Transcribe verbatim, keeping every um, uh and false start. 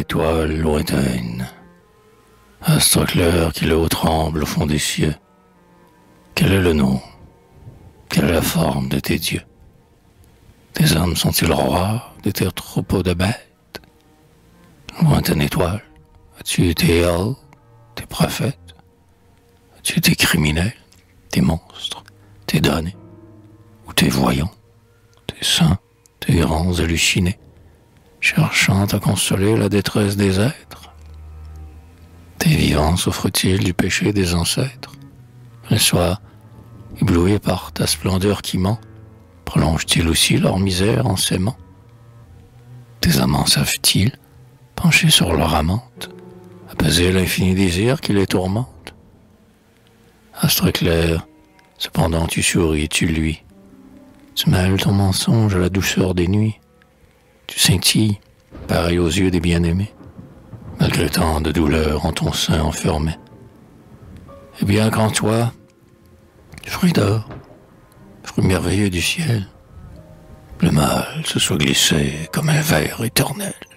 étoile lointaine, astre clair qui là-haut tremble au fond des cieux, quel est le nom, quelle est la forme de tes dieux? Tes hommes sont-ils rois de tes troupeaux de bêtes? Lointaine étoile, as-tu tes héros, tes prophètes? As-tu tes criminels, tes monstres, tes damnés, ou tes voyants, tes saints, tes grands hallucinés, cherchant à consoler la détresse des êtres? Tes vivants souffrent-ils du péché des ancêtres? Le soir, éblouis par ta splendeur qui ment, prolongent-ils aussi leur misère en s'aimant? Tes amants savent-ils, penchés sur leur amante, apaiser l'infini désir qui les tourmente? Astre clair, cependant tu souris et tu luis, tu mêles ton mensonge à la douceur des nuits, tu scintilles, pareil aux yeux des bien-aimés, malgré tant de douleur en ton sein enfermé. Et bien qu'en toi, fruit d'or, fruit merveilleux du ciel, le mal se soit glissé comme un ver éternel.